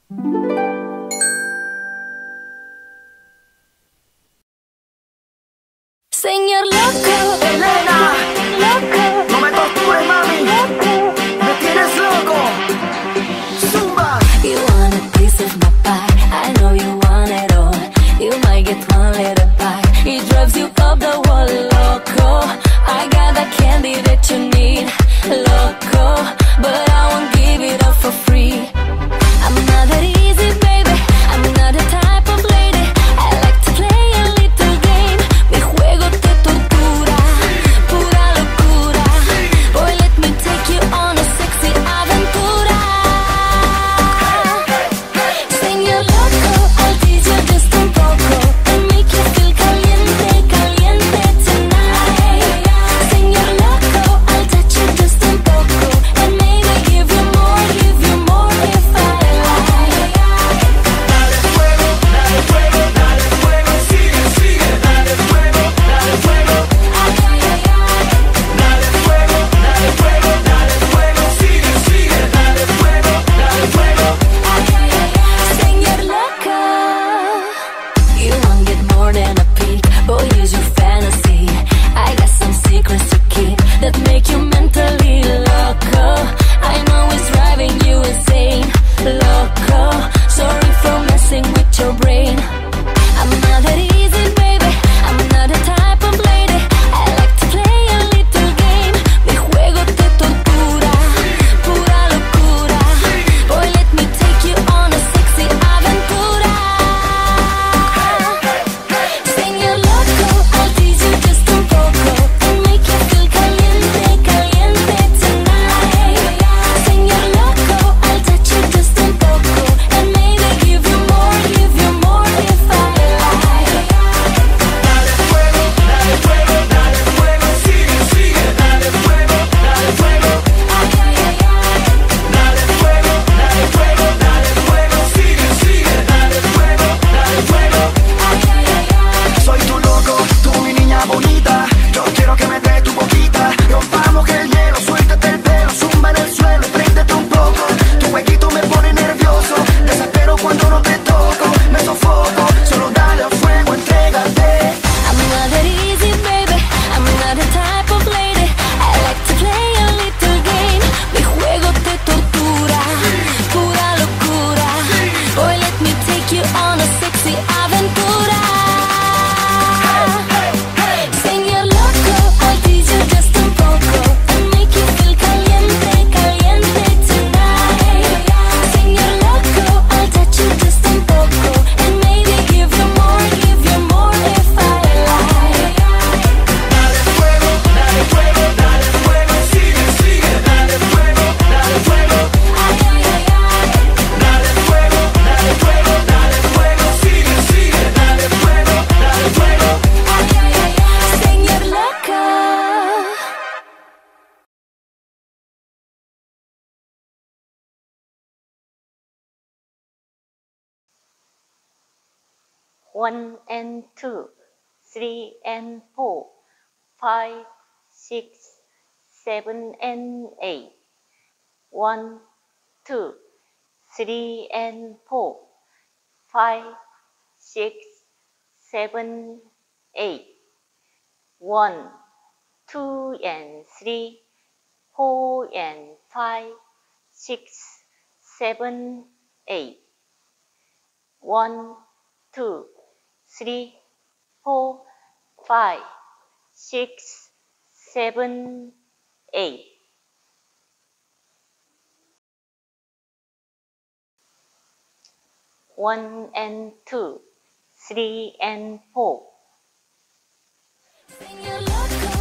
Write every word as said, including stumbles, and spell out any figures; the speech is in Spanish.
Señor loco, Elena, loco, no me tortures, mami, loco. me tienes loco. Zumba. You want a piece of my pie, I know you want it all. You might get one little bite, it drives you up the wall, loco. I got the candy that you need, loco, but I won't give it up for free. I'm not that easy, baby, I'm not the type of lady. I like to play a little game, mi juego te tortura, pura locura. Boy, let me take you on a sexy aventura. Señor loco, I'll tease you just un poco and make you feel caliente, caliente tonight. Señor loco, I'll touch you just un poco and maybe give you more, give you more if I like. Dale fuego, dale fuego, dale fuego, sigue, sigue, dale fuego, dale fuego. Ay, ay, ay, ay. Dale fuego, dale fuego, dale fuego, sigue, sigue, dale fuego, dale fuego. Ay, ay, ay, ay. Señor loco, you won't get more than a peek. Boy, use your fantasy. I got some secrets to keep that make you mentally loco. I know it's driving you insane, loco. Sorry for messing with your brain. I'm not that easy, baby. I'm not the type of lady. I like to play a little game. Mi juego te tortura, pura locura. Boy, let me take you on a sexy aventura. Señor loco, I'll tease you just un poco and make you feel caliente, caliente tonight. Señor loco, I'll touch you just un poco and maybe give you more, give you more if I like. Dale fuego, dale fuego, dale fuego, sigue, sigue, dale fuego, dale fuego. Ay, ay, ay, ay. Dale fuego, dale fuego, dale fuego, sigue, sigue, dale fuego, dale fuego. Ay, ay, ay, ay. Soy tu loco, tú mi niña bonita. Yo quiero que me des tu boquita. Rompamos el hielo, suéltate el pelo, zumba en el suelo y préndete un poco. Tu jueguito me pone nervioso, desespero cuando no te toco. Me sofoco, solo dale al fuego, entrégate. I'm not that easy, baby. I'm not the type of lady. I like to play a little game. Mi juego te tortura, pura locura. Boy, let me take you on a sexy aventura. Señor loco, I'll tease you just un poco and make you feel caliente, caliente tonight. Señor loco, I'll touch you just un poco and maybe give you more, give you more if I like. Dale fuego, dale fuego, dale fuego, sigue, sigue, dale fuego, dale fuego. Ay, ay, ay, ay. Dale fuego, dale fuego, dale fuego, sigue, sigue, dale fuego, dale fuego. Ay, ay, ay, ay. Señor loco. One and two, three and four, five, six, seven and eight. One, two, three and four, five, six, seven, eight. One, two and three, four and five, six, seven, eight. One, two, three, four, five, six, seven, eight. One and two, three and four. Señor loco.